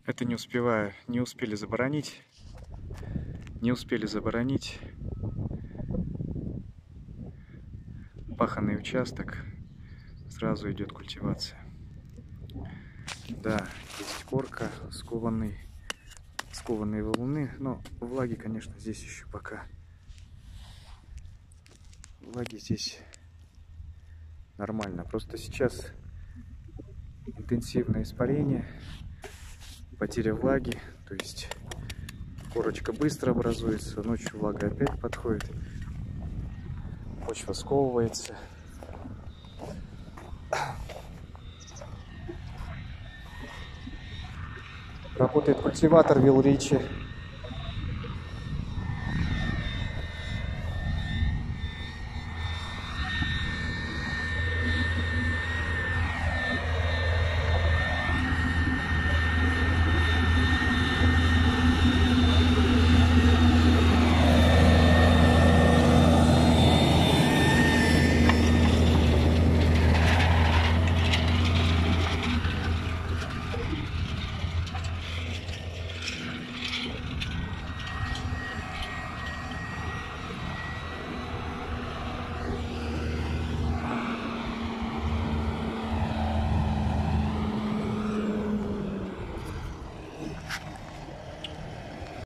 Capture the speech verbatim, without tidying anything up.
Это не успеваю, не успели заборонить. Не успели заборонить. Паханный участок. Сразу идет культивация. Да, есть корка, скованный, скованные валуны. Но влаги, конечно, здесь еще пока. Влаги здесь нормально. Просто сейчас интенсивное испарение, потеря влаги. То есть корочка быстро образуется, ночью влага опять подходит. Почва сковывается. Работает культиватор Вилричи.